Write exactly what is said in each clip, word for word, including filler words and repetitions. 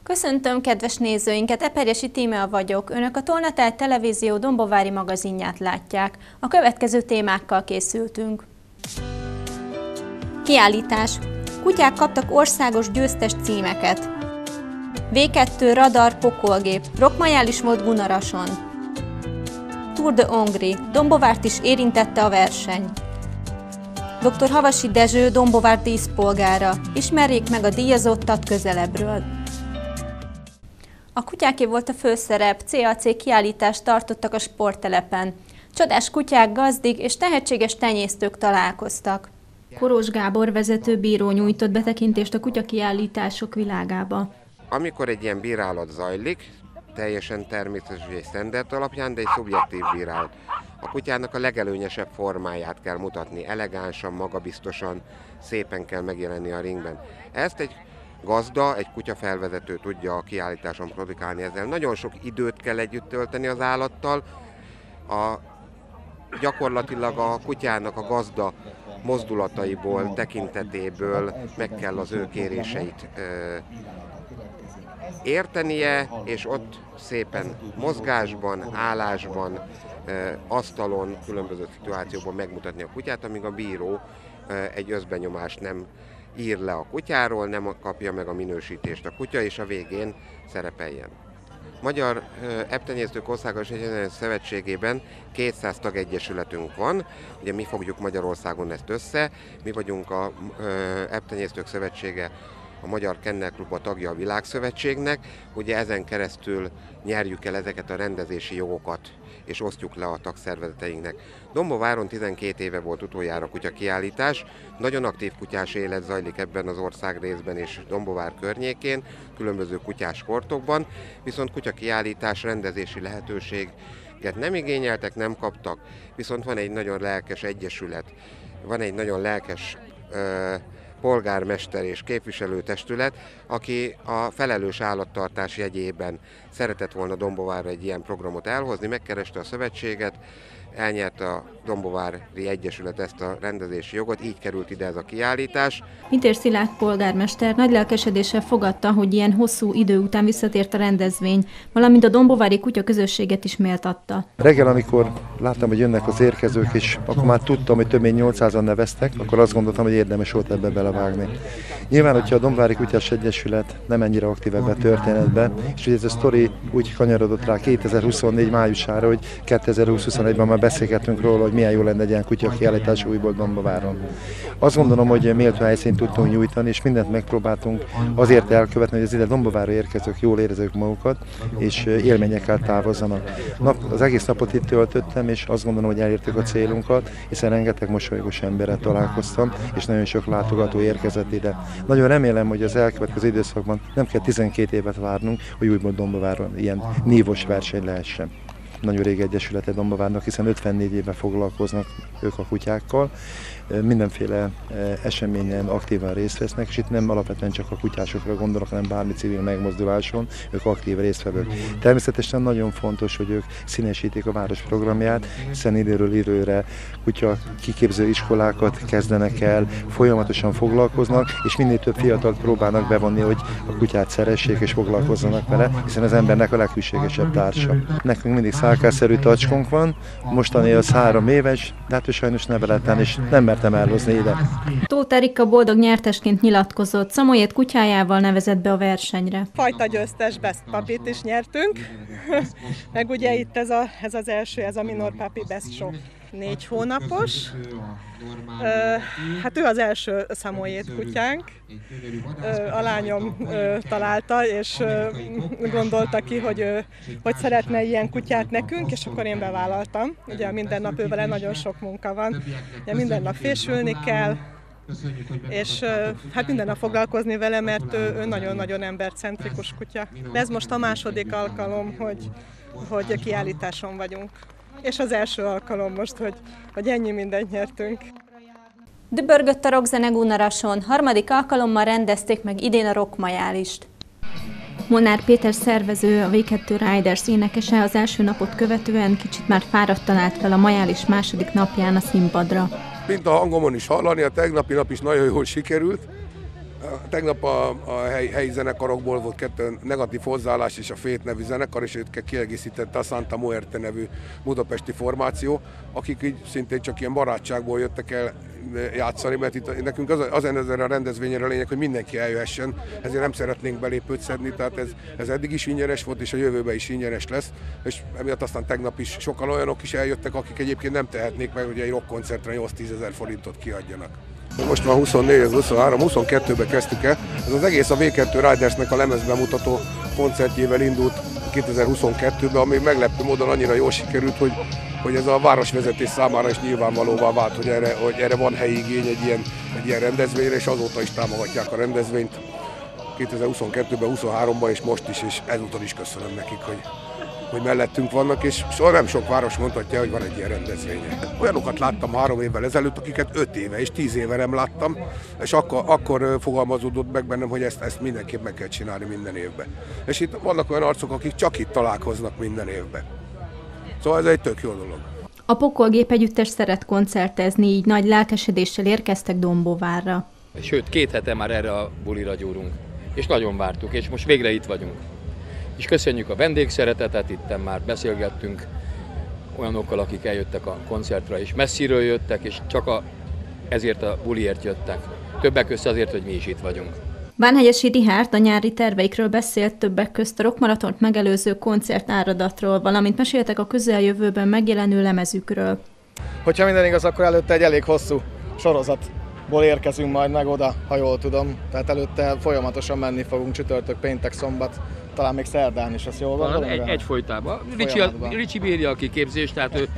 Köszöntöm kedves nézőinket, Eperjesi Tímea vagyok. Önök a Tolnatár Televízió dombovári magazinját látják. A következő témákkal készültünk. Kiállítás. Kutyák kaptak országos győztes címeket. vé kettő radar pokolgép. Rockmajális volt Gunarason. Tour de Hongrie. Dombovárt is érintette a verseny. doktor Havasi Dezső Dombovár díszpolgára. Ismerjék meg a díjazottat közelebbről. A kutyáké volt a főszerep, cé á cé kiállítást tartottak a sporttelepen. Csodás kutyák, gazdig és tehetséges tenyésztők találkoztak. Koros Gábor vezetőbíró nyújtott betekintést a kutyakiállítások világába. Amikor egy ilyen bírálat zajlik, teljesen természetes és standard alapján, de egy szubjektív bírálat. A kutyának a legelőnyesebb formáját kell mutatni, elegánsan, magabiztosan, szépen kell megjelenni a ringben. Ezt egy gazda, egy kutyafelvezető tudja a kiállításon produkálni ezzel. Nagyon sok időt kell együtt tölteni az állattal. A, gyakorlatilag a kutyának a gazda mozdulataiból, tekintetéből meg kell az ő kéréseit ö, értenie, és ott szépen mozgásban, állásban, ö, asztalon, különböző szituációban megmutatni a kutyát, amíg a bíró ö, egy összbenyomást nem ír le a kutyáról, nem kapja meg a minősítést a kutya, és a végén szerepeljen. Magyar Ebbtenyésztők Országos Egyetemes Szövetségében kétszáz tagegyesületünk van, ugye mi fogjuk Magyarországon ezt össze, mi vagyunk a Ebbtenyésztők Szövetsége, a Magyar Kennel Klub a tagja a Világszövetségnek, ugye ezen keresztül nyerjük el ezeket a rendezési jogokat, és osztjuk le a tagszervezeteinknek. Dombováron tizenkét éve volt utoljára kutyakiállítás, nagyon aktív kutyás élet zajlik ebben az országrészben és Dombovár környékén, különböző kutyás sportokban, viszont kutyakiállítás rendezési lehetőséget nem igényeltek, nem kaptak, viszont van egy nagyon lelkes egyesület, van egy nagyon lelkes ö, polgármester és képviselőtestület, aki a felelős állattartás jegyében szeretett volna Dombovárra egy ilyen programot elhozni, megkereste a szövetséget, elnyerte a Dombovári Egyesület ezt a rendezési jogot, így került ide ez a kiállítás. Mintér Szilárd polgármester nagy lelkesedéssel fogadta, hogy ilyen hosszú idő után visszatért a rendezvény, valamint a dombovári kutya közösséget is méltatta. Reggel, amikor láttam, hogy jönnek az érkezők, és akkor már tudtam, hogy több mint nyolcszázan neveztek, akkor azt gondoltam, hogy érdemes volt ebbe belevágni. Nyilván, hogyha a Dombovári Kutyás Egyesület nem ennyire aktív ebben a történetben, és hogy ez a sztori úgy kanyarodott rá kétezer-huszonnégy májusára, hogy kétezer-húsz-huszonegyben már beszélgettünk róla, hogy milyen jó lenne egy ilyen kutyakiállítás újból Dombováron. Azt gondolom, hogy méltó helyszínt tudtunk nyújtani, és mindent megpróbáltunk azért elkövetni, hogy az ide Dombovárra érkezők jól érezzék magukat, és élményekkel távozzanak. Nap, az egész napot itt töltöttem, és azt gondolom, hogy elértük a célunkat, hiszen rengeteg mosolygós emberrel találkoztam, és nagyon sok látogató érkezett ide. Nagyon remélem, hogy az elkövetkező időszakban nem kell tizenkét évet várnunk, hogy újból Dombováron ilyen nívós verseny lehessen. Nagyon rég egyesülete Dombovárnak, hiszen ötvennégy éve foglalkoznak ők a kutyákkal. Mindenféle eseményen aktívan részt vesznek, és itt nem alapvetően csak a kutyásokra gondolok, hanem bármi civil megmozduláson, ők aktív résztvevők. Természetesen nagyon fontos, hogy ők színesítik a város programját, hiszen időről időre kutya kiképző iskolákat kezdenek el, folyamatosan foglalkoznak, és minél több fiatalt próbálnak bevonni, hogy a kutyát szeressék és foglalkozzanak vele, hiszen az embernek a leghűségesebb társa. Nekünk mindig szálkásszerű tacskónk van, mostani az három éves, de hát ő sajnos neveletlen, és nem mertem elhozni ide. Tóth Erika boldog nyertesként nyilatkozott, Szamoyed kutyájával nevezett be a versenyre. Fajta győztes Best Puppyt is nyertünk, meg ugye itt ez, a, ez az első, ez a Minor Puppy Best Show. Négy hónapos. Hát ő az első Szamoyed kutyánk. A lányom találta, és gondolta ki, hogy, hogy szeretne ilyen kutyát nekünk, és akkor én bevállaltam. Ugye minden nap ő vele nagyon sok munka van. Ugye minden nap fésülni kell, és hát minden nap foglalkozni vele, mert ő nagyon-nagyon embercentrikus kutya. De ez most a második alkalom, hogy, hogy kiállításon vagyunk. És az első alkalom most, hogy, hogy ennyi mindent nyertünk. Dübörgött a rockzene Gunarason, harmadik alkalommal rendezték meg idén a rockmajálist. Molnár Péter szervező, a vé kettő Riders énekese az első napot követően kicsit már fáradtan állt fel a majális második napján a színpadra. Mint a hangomon is hallani, a tegnapi nap is nagyon jól sikerült. Tegnap a, a helyi, helyi zenekarokból volt kettő negatív hozzáállás, és a Fét nevű zenekar, és őket kiegészítette a Santa Muerte nevű budapesti formáció, akik így szintén csak ilyen barátságból jöttek el játszani, mert itt nekünk az, az ezzel a rendezvényre a lényeg, hogy mindenki eljöhessen, ezért nem szeretnénk belépőt szedni, tehát ez, ez eddig is ingyenes volt, és a jövőben is ingyenes lesz, és emiatt aztán tegnap is sokan olyanok is eljöttek, akik egyébként nem tehetnék meg, hogy egy rockkoncertre nyolc-tízezer forintot kiadjanak. Most már huszonnégy, huszonhárom, huszonkettőbe kezdtük el. Ez az egész a vé kettő Ridersnek a lemezbemutató koncertjével indult kétezer-huszonkettőben, ami meglepő módon annyira jól sikerült, hogy, hogy ez a városvezetés számára is nyilvánvalóvá vált, hogy erre, hogy erre van helyi igény egy ilyen, egy ilyen rendezvényre, és azóta is támogatják a rendezvényt. kétezer-huszonkettőben, huszonháromban és most is, és ezúton is köszönöm nekik, hogy hogy mellettünk vannak, és soha nem sok város mondhatja, hogy van egy ilyen rendezvénye. Olyanokat láttam három évvel ezelőtt, akiket öt éve és tíz éve nem láttam, és akkor, akkor fogalmazódott meg bennem, hogy ezt, ezt mindenképp meg kell csinálni minden évben. És itt vannak olyan arcok, akik csak itt találkoznak minden évben. Szóval ez egy tök jó dolog. A Pokolgép együttes szeret koncertezni, így nagy lelkesedéssel érkeztek Dombóvárra. Sőt, két hete már erre a bulira gyúrunk, és nagyon vártuk, és most végre itt vagyunk. És köszönjük a vendégszeretetet, itten már beszélgettünk olyanokkal, akik eljöttek a koncertre, és messziről jöttek, és csak a, ezért a buliért jöttek. Többek között azért, hogy mi is itt vagyunk. Bánhegyesi Richárd a nyári terveikről beszélt, többek közt a rockmaratont megelőző koncertáradatról, valamint meséltek a közeljövőben megjelenő lemezükről. Hogyha minden igaz, akkor előtte egy elég hosszú sorozatból érkezünk majd meg oda, ha jól tudom. Tehát előtte folyamatosan menni fogunk csütörtök, péntek, szombat, talán még szerdán is, azt jól gondolom? Egy, egyfolytában. Ricsi, Ricsi bírja a kiképzést, tehát ő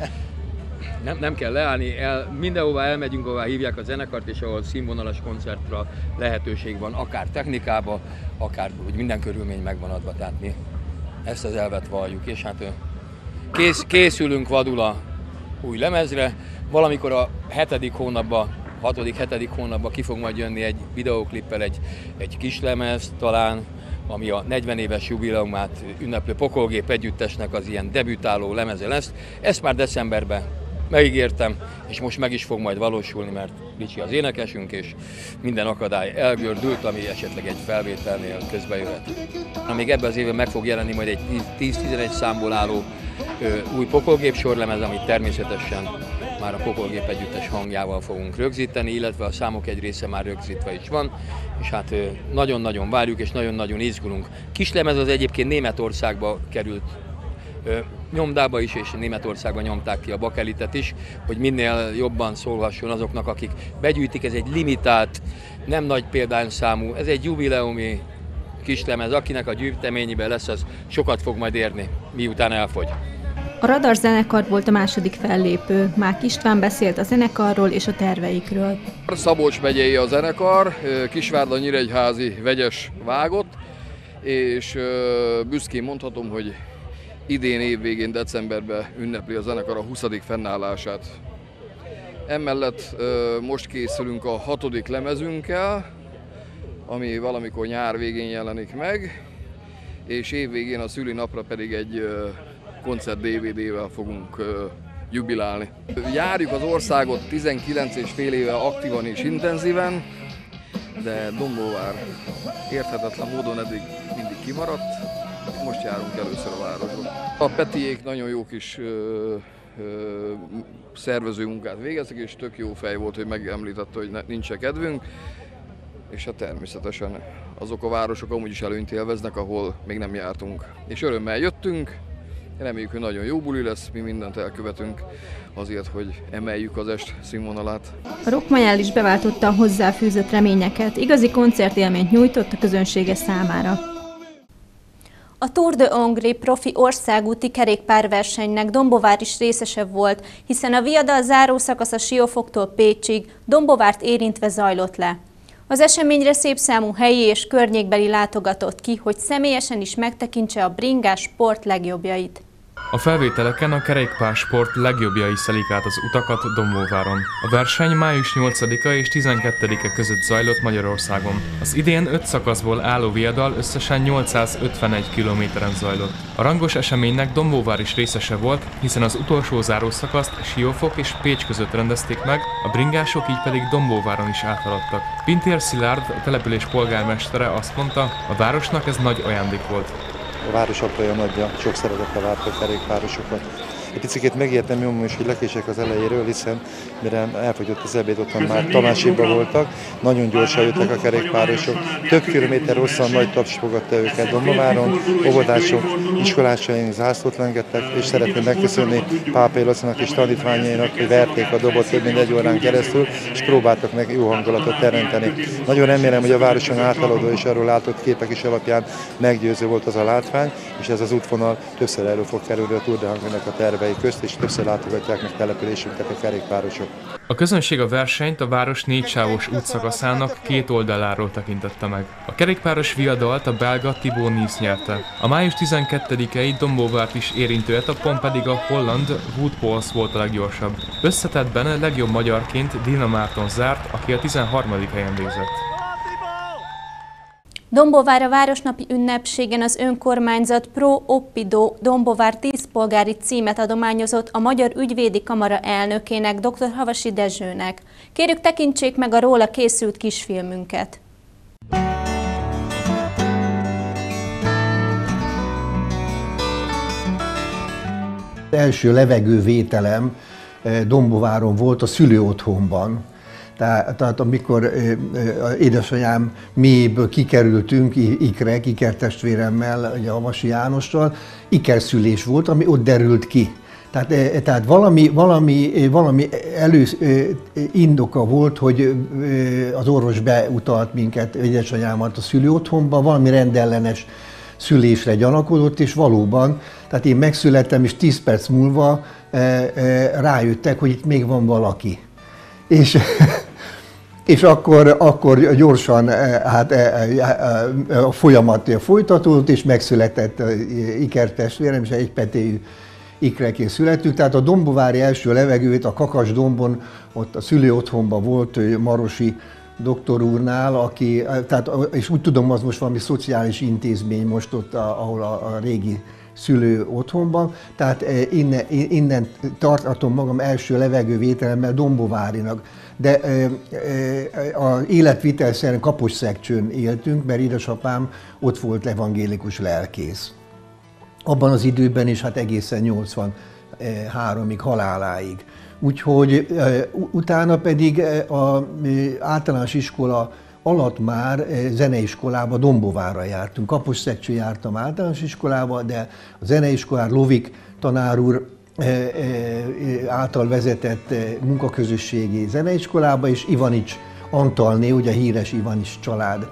nem, nem kell leállni, el, mindenhová elmegyünk, ahová hívják a zenekart, és ahol színvonalas koncertra lehetőség van, akár technikába, akár hogy minden körülmény megvan adva, tehát mi ezt az elvet valljuk, és hát kész, készülünk vadul a új lemezre, valamikor a hetedik hónapban, hatodik, hetedik hónapban ki fog majd jönni egy videóklippel, egy, egy kis lemez talán, ami a negyven éves jubileumát ünneplő Pokolgép együttesnek az ilyen debütáló lemeze lesz. Ezt már decemberben megígértem, és most meg is fog majd valósulni, mert Ricsi az énekesünk, és minden akadály elgördült, ami esetleg egy felvételnél közbe jöhet. Még ebben az évben meg fog jelenni majd egy tíz-tizenegy számból álló ö, új Pokolgép sorlemez, amit természetesen már a Pokolgép együttes hangjával fogunk rögzíteni, illetve a számok egy része már rögzítve is van, és hát nagyon-nagyon várjuk, és nagyon-nagyon izgulunk. Kislemez az egyébként Németországba került ö, nyomdába is, és Németországban nyomták ki a bakelitet is, hogy minél jobban szólhasson azoknak, akik begyűjtik. Ez egy limitált, nem nagy példányszámú, ez egy jubileumi kislemez, akinek a gyűjteményében lesz, az sokat fog majd érni, miután elfogy. A Radar zenekar volt a második fellépő. Mák István beszélt a zenekarról és a terveikről. Szabolcs megyei a zenekar, Kisvárda-Nyíregyházi vegyes vágott, és büszkén mondhatom, hogy idén évvégén, decemberben ünnepli a zenekar a huszadik fennállását. Emellett most készülünk a hatodik lemezünkkel, ami valamikor nyár végén jelenik meg, és évvégén a szülinapra pedig egy koncert dé vé dé-vel fogunk uh, jubilálni. Járjuk az országot tizenkilenc és fél éve aktívan és intenzíven, de Dombóvár érthetetlen módon eddig mindig kimaradt, most járunk először a városba. A Petiék nagyon jó kis uh, uh, szervező munkát végeztek, és tök jó fej volt, hogy megemlítette, hogy nincs kedvünk, és hát természetesen azok a városok amúgy is előnyt élveznek, ahol még nem jártunk. És örömmel jöttünk. Reméljük, hogy nagyon jó buli lesz, mi mindent elkövetünk azért, hogy emeljük az est színvonalát. A Rockmajál is beváltotta a hozzáfűzött reményeket, igazi koncertélményt nyújtott a közönsége számára. A Tour de Hongrie profi országúti kerékpárversenynek Dombóvár is részese volt, hiszen a viadal záró szakasza Siófoktól Pécsig Dombovárt érintve zajlott le. Az eseményre szépszámú helyi és környékbeli látogatott ki, hogy személyesen is megtekintse a bringás sport legjobbjait. A felvételeken a kerékpársport legjobbjai szelik át az utakat Dombóváron. A verseny május nyolcadika és tizenkettedike között zajlott Magyarországon. Az idén öt szakaszból álló viadal összesen nyolcszázötvenegy kilométeren zajlott. A rangos eseménynek Dombóvár is részese volt, hiszen az utolsó zárószakaszt Siófok és Pécs között rendezték meg, a bringások így pedig Dombóváron is áthaladtak. Pintér Szilárd, a település polgármestere azt mondta, a városnak ez nagy ajándék volt. A város apja nagyja, sok szeretettel várta a kerékpárosokat. Egy picit megértem jól is, hogy lekések az elejéről, hiszen mire elfogyott az ebéd, ottan már Tamásékban voltak, nagyon gyorsan jöttek a kerékpárosok, több kilométer hosszan nagy taps fogadta őket Dombováron, óvodások, iskolásaink zászlót lengettek, és szeretném megköszönni Pápai Lacinak és tanítványainak, hogy verték a dobot több mint egy órán keresztül, és próbáltak meg jó hangulatot teremteni. Nagyon remélem, hogy a városon áthaladó és arról látott képek is alapján meggyőző volt az a látvány, és ez az útvonal többször elő fog kerülni a Tour de Hungary-nek a tervei közt, és többször látogatják meg településünket a kerékpárosok. A közönség a versenyt a város négysávos útszakaszának két oldaláról tekintette meg. A kerékpáros viadalt a belga Thibaut Nice nyerte. A május tizenkettedikei Dombóvárt is érintő etapon pedig a holland Wout Poels volt a leggyorsabb. Összetettben legjobb magyarként Dina Márton zárt, aki a tizenharmadik helyen végzett. Dombóvár a városnapi ünnepségen az önkormányzat Pro Oppido Dombóvár díszpolgári címet adományozott a Magyar Ügyvédi Kamara elnökének, dr. Havasi Dezsőnek. Kérjük, tekintsék meg a róla készült kisfilmünket. Az első levegővételem Dombóváron volt, a szülőotthonban. Tehát, tehát amikor édesanyám mélyéből kikerültünk, ikre, ikertestvéremmel, ugye Havasi Jánossal, ikerszülés volt, ami ott derült ki. Tehát, tehát valami, valami, valami elő indoka volt, hogy az orvos beutalt minket, édesanyámat a szülőotthonba, valami rendellenes szülésre gyanakodott, és valóban, tehát én megszülettem, és tíz perc múlva rájöttek, hogy itt még van valaki. És, és akkor, akkor gyorsan hát, a folyamat folytatódott, és megszületett ikertestvérem, és egy petéjű ikreként születtük. Tehát a dombovári első levegőt a Kakasdombon, ott a szülőotthonban volt Marosi doktor úrnál, aki, tehát, és úgy tudom, az most valami szociális intézmény most ott, ahol a, a régi szülő otthonban, tehát innen, innen tartatom magam első levegővételemmel Dombovárinak. De az életvitel szerint Kaposszegcsőn éltünk, mert édesapám ott volt evangélikus lelkész. Abban az időben is, hát egészen nyolcvanháromig, haláláig. Úgyhogy utána pedig az általános iskola alatt már zeneiskolába, Dombóvárra jártunk. Kaposszegcsőn jártam általános iskolába, de a zeneiskolár Lovik tanár úr által vezetett munkaközösségi zeneiskolába, és Ivanics Antalné, ugye a híres Ivanics család,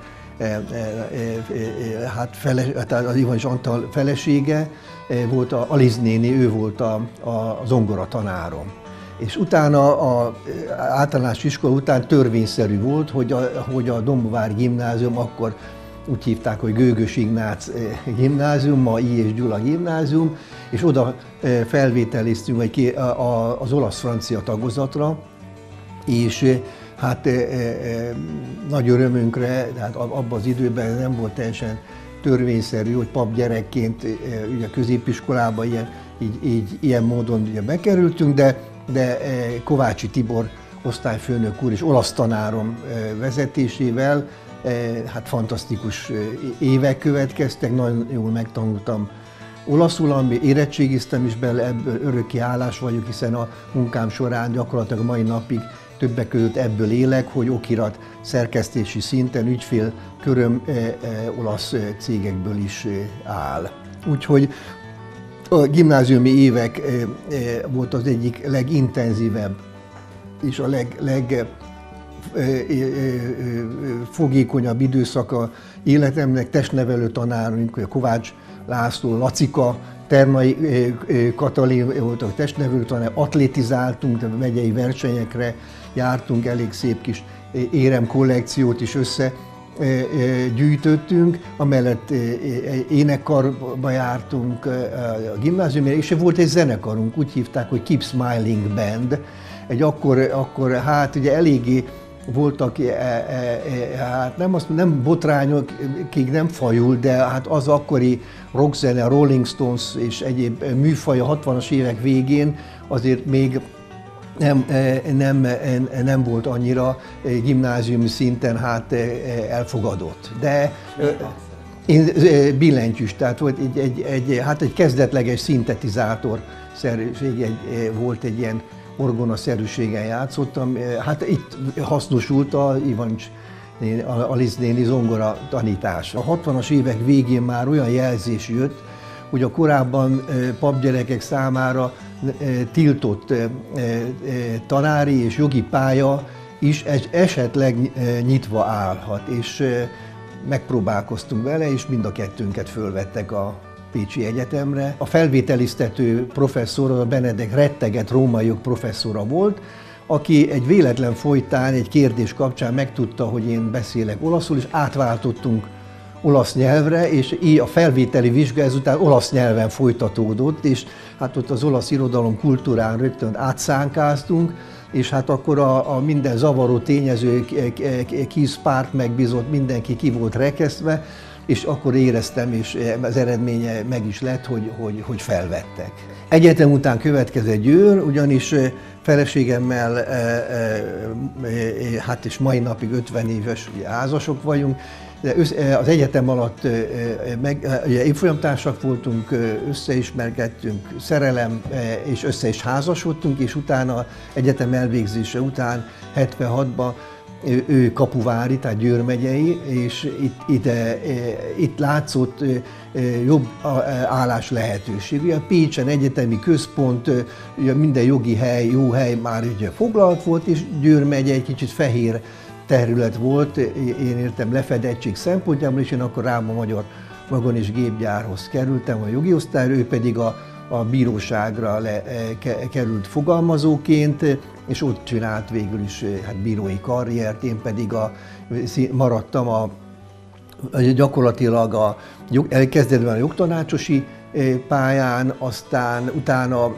hát fele, tehát az Ivanics Antal felesége volt, a Aliz néni, ő volt a, a zongora tanárom. És utána az általános iskola után törvényszerű volt, hogy a, hogy a Dombovári gimnázium, akkor úgy hívták, hogy Gőgös Ignác gimnázium, ma I. és Gyula gimnázium, és oda felvételiztünk az olasz-francia tagozatra, és hát nagy örömünkre, hát abban az időben nem volt teljesen törvényszerű, hogy papgyerekként ugye középiskolába ilyen, így, így, ilyen módon ugye bekerültünk, de de Kovácsi Tibor osztályfőnök úr és olasz tanárom vezetésével hát fantasztikus évek következtek, nagyon jól megtanultam olaszul, ami érettségiztem is bele, ebből örökké hálás vagyok, hiszen a munkám során gyakorlatilag a mai napig többek között ebből élek, hogy okirat szerkesztési szinten ügyfélköröm olasz cégekből is áll. Úgyhogy a gimnáziumi évek volt az egyik legintenzívebb és a leg, leg fogékonyabb időszaka életemnek. Testnevelő tanárunk, a Kovács László, Lacika, Ternai Katalin volt a testnevelő tanár, atlétizáltunk, megyei versenyekre jártunk, elég szép kis érem kollekciót is össze gyűjtöttünk, amellett énekkarba jártunk a gimnáziumra, és volt egy zenekarunk, úgy hívták, hogy Keep Smiling Band. Egy akkor, akkor hát ugye eléggé voltak, hát nem, azt, nem botrányokig nem fajul, de hát az akkori rockzene, Rolling Stones és egyéb műfaj a hatvanas évek végén azért még Nem, nem, nem volt annyira gimnáziumi szinten hát elfogadott. De én billentyűs, tehát volt egy, egy, egy, hát egy kezdetleges szintetizátor szerűség, egy, volt egy ilyen orgonaszerűségen játszottam. Hát itt hasznosult a Ivancs Alice néni zongora tanítása. A hatvanas évek végén már olyan jelzés jött, hogy a korábban papgyerekek számára tiltott tanári és jogi pálya is esetleg nyitva állhat, és megpróbálkoztunk vele, és mind a kettőnket fölvettek a Pécsi Egyetemre. A felvételiztető professzor, a Benedek retteget római jog professzora volt, aki egy véletlen folytán, egy kérdés kapcsán megtudta, hogy én beszélek olaszul, és átváltottunk olasz nyelvre, és így a felvételi vizsga ezután olasz nyelven folytatódott, és hát ott az olasz irodalom kultúrán rögtön átszánkáztunk, és hát akkor a, a minden zavaró tényező, kiszpárt megbízott, mindenki ki volt rekesztve, és akkor éreztem, és az eredménye meg is lett, hogy, hogy, hogy felvettek. Egyetem után következett Győr, ugyanis feleségemmel, hát és mai napig ötven éves házasok vagyunk, de az egyetem alatt meg, ugye, évfolyamtársak voltunk, összeismerkedtünk, szerelem, és össze is házasodtunk, és utána egyetem elvégzése után hetvenhatban ő, ő kapuvári, tehát Győr megyei, és itt, ide, itt látszott jobb állás lehetőség. Ugye a Pécsen egyetemi központ, ugye minden jogi hely, jó hely már ugye foglalt volt, és Győr megye egy kicsit fehér terület volt, én értem lefedettség szempontjából, és én akkor Rába Magyar Vagon- és Gépgyárhoz kerültem a jogi osztályra, ő pedig a, a bíróságra le, ke, került fogalmazóként, és ott csinált végül is hát, bírói karriert, én pedig a, maradtam a, gyakorlatilag a, elkezdetben a jogtanácsosi pályán, aztán utána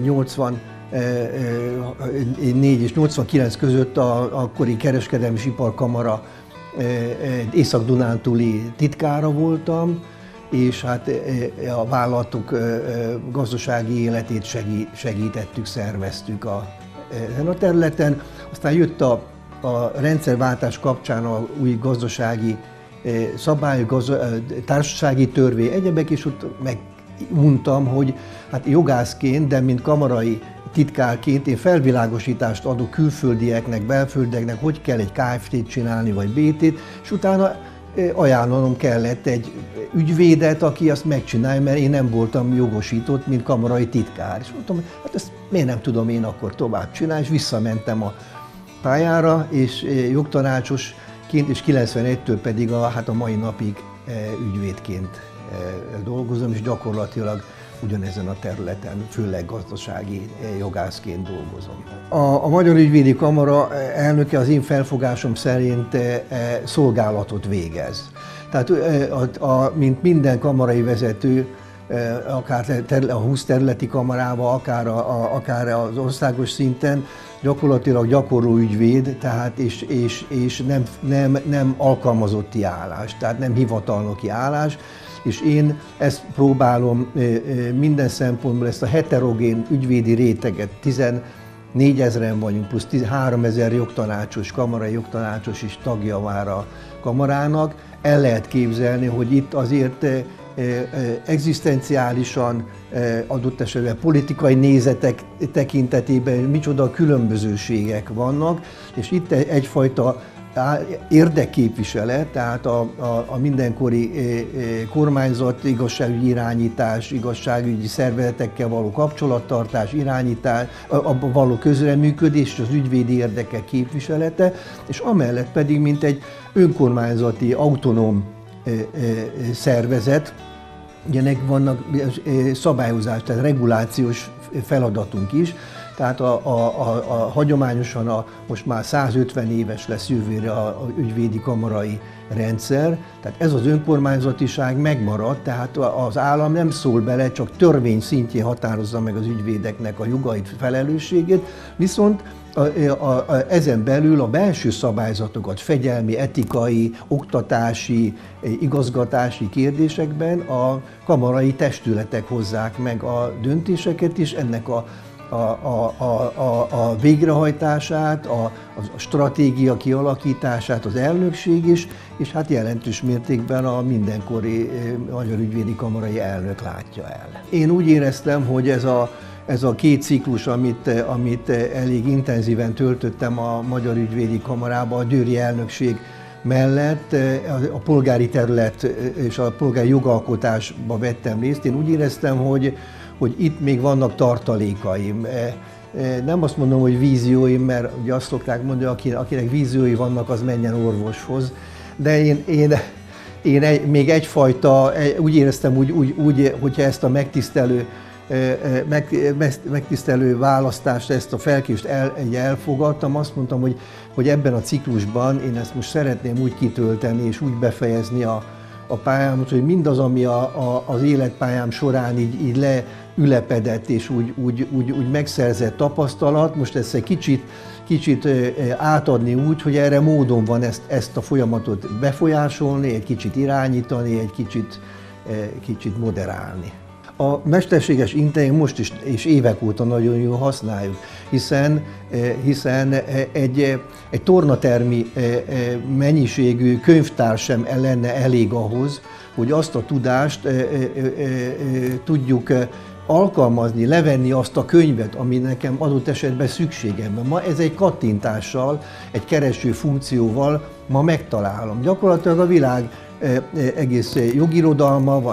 nyolcvannégy és nyolcvankilenc között a akkori Kereskedelmi és Iparkamara Észak-Dunántúli titkára voltam, és hát a vállalatok gazdasági életét segítettük, szerveztük a, ezen a területen. Aztán jött a, a rendszerváltás kapcsán a új gazdasági szabályok, gazda, társasági törvény, egyebek, és ott megmondtam, hogy hát jogászként, de mint kamarai titkárként én felvilágosítást adok külföldieknek, belföldieknek, hogy kell egy ká ef té-t csinálni, vagy bé té-t, és utána ajánlanom kellett egy ügyvédet, aki azt megcsinálja, mert én nem voltam jogosított, mint kamarai titkár. És mondtam, hát ezt miért nem tudom én akkor tovább csinálni, és visszamentem a pályára, és jogtanácsosként, és kilencvenegytől pedig a, hát a mai napig ügyvédként dolgozom, és gyakorlatilag ugyanezen a területen, főleg gazdasági jogászként dolgozom. A, a Magyar Ügyvédi Kamara elnöke az én felfogásom szerint szolgálatot végez. Tehát a, a, mint minden kamarai vezető, akár a húsz területi kamarában, akár, a, a, akár az országos szinten, gyakorlatilag gyakorló ügyvéd, tehát és, és, és nem, nem, nem alkalmazotti állás, tehát nem hivatalnoki állás, és én ezt próbálom minden szempontból, ezt a heterogén ügyvédi réteget, tizennégyezren vagyunk, plusz háromezer jogtanácsos, kamarai jogtanácsos is tagja már a kamarának, el lehet képzelni, hogy itt azért egzisztenciálisan, adott esetben politikai nézetek tekintetében micsoda különbözőségek vannak, és itt egyfajta érdekképviselet, tehát a, a, a mindenkori kormányzat, igazságügyi irányítás, igazságügyi szervezetekkel való kapcsolattartás, irányítás, abban való közreműködés, az ügyvédi érdekek képviselete, és amellett pedig, mint egy önkormányzati, autonóm szervezet, ugye vannak szabályozás, tehát regulációs feladatunk is, Tehát a, a, a, a hagyományosan a, most már százötven éves lesz jövőre a, a ügyvédi kamarai rendszer, tehát ez az önkormányzatiság megmaradt, tehát az állam nem szól bele, csak törvény szintjén határozza meg az ügyvédeknek a jogait, felelősségét, viszont A, a, a, ezen belül a belső szabályzatokat, fegyelmi, etikai, oktatási, igazgatási kérdésekben a kamarai testületek hozzák meg a döntéseket is, ennek a, a, a, a, a végrehajtását, a, a stratégia kialakítását az elnökség is, és hát jelentős mértékben a mindenkori Magyar Ügyvédi Kamarai elnök látja el. Én úgy éreztem, hogy ez a Ez a két ciklus, amit, amit elég intenzíven töltöttem a Magyar Ügyvédi Kamarában, a győri elnökség mellett a polgári terület és a polgári jogalkotásba vettem részt. Én úgy éreztem, hogy, hogy itt még vannak tartalékaim. Nem azt mondom, hogy vízióim, mert ugye azt szokták mondani, akinek víziói vannak, az menjen orvoshoz. De én, én, én egy, még egyfajta, úgy éreztem, úgy, úgy, úgy, hogyha ezt a megtisztelő Meg, megtisztelő választást, ezt a felkést el, elfogadtam, azt mondtam, hogy, hogy ebben a ciklusban én ezt most szeretném úgy kitölteni és úgy befejezni a, a pályámat, hogy mindaz, ami a, a, az életpályám során így, így leülepedett és úgy, úgy, úgy, úgy megszerzett tapasztalat, most ezt egy kicsit, kicsit átadni úgy, hogy erre módon van ezt, ezt a folyamatot befolyásolni, egy kicsit irányítani, egy kicsit, kicsit moderálni. A mesterséges intelligencia most is és évek óta nagyon jól használjuk, hiszen, hiszen egy, egy tornatermi mennyiségű könyvtár sem lenne elég ahhoz, hogy azt a tudást tudjuk alkalmazni, levenni azt a könyvet, ami nekem adott esetben szükségem van. Ma ez egy kattintással, egy kereső funkcióval ma megtalálom. Gyakorlatilag a világ egész jogirodalma,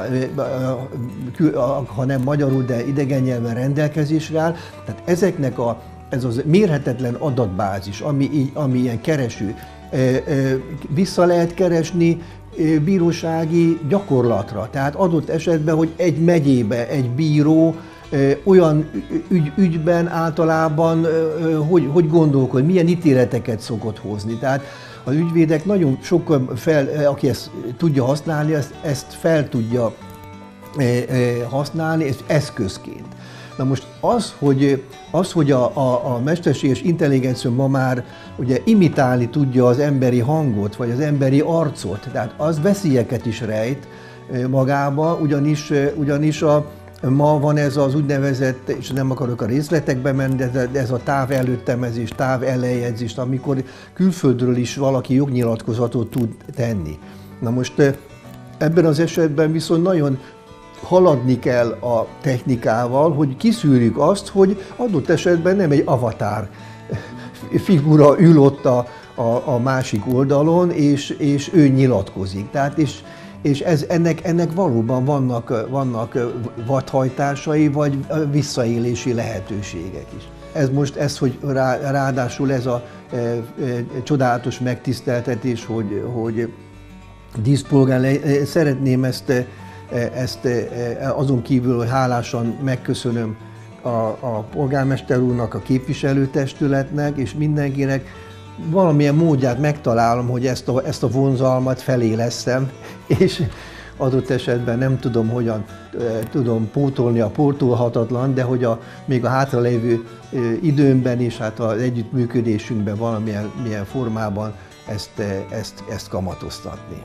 ha nem magyarul, de idegen nyelven rendelkezésre áll. Tehát ezeknek a, ez az mérhetetlen adatbázis, ami, így, ami ilyen kereső, vissza lehet keresni bírósági gyakorlatra. Tehát adott esetben, hogy egy megyébe egy bíró olyan ügy, ügyben általában hogy, hogy gondolkod, milyen ítéleteket szokott hozni. Tehát az ügyvédek nagyon sokan, fel, aki ezt tudja használni, ezt, ezt fel tudja használni ezt eszközként. Na most az, hogy, az, hogy a, a, a mesterséges intelligencia ma már ugye imitálni tudja az emberi hangot, vagy az emberi arcot, tehát az veszélyeket is rejt magába, ugyanis, ugyanis a, ma van ez az úgynevezett, és nem akarok a részletekbe menni, de ez a táv előttemezés, táv ellenjegyzés, amikor külföldről is valaki jognyilatkozatot tud tenni. Na most ebben az esetben viszont nagyon haladni kell a technikával, hogy kiszűrjük azt, hogy adott esetben nem egy avatár figura ül ott a, a, a másik oldalon, és, és ő nyilatkozik. Tehát és, és ez, ennek, ennek valóban vannak, vannak vadhajtásai, vagy visszaélési lehetőségek is. Ez most ez, hogy rá, ráadásul ez a e, e, csodálatos megtiszteltetés, hogy, hogy díszpolgár, szeretném ezt, ezt azon kívül, hogy hálásan megköszönöm a, a polgármester úrnak, a képviselőtestületnek és mindenkinek, valamilyen módját megtalálom, hogy ezt a, ezt a vonzalmat felélesztem, és adott esetben nem tudom, hogyan e, tudom pótolni a pótolhatatlan, de hogy a, még a hátralévő e, időmben és hát az együttműködésünkben valamilyen milyen formában ezt, e, ezt, ezt kamatoztatni.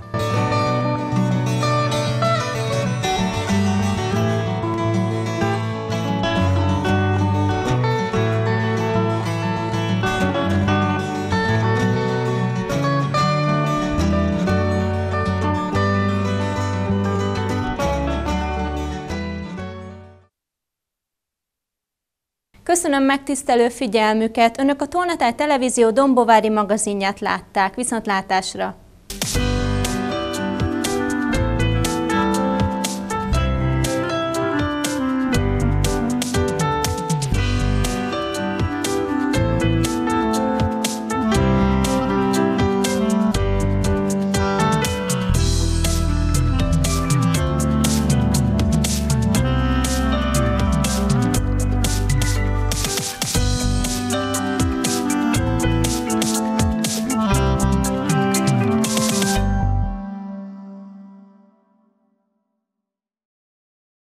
Köszönöm megtisztelő figyelmüket! Önök a Tolnatár Televízió dombovári magazinját látták. Viszontlátásra!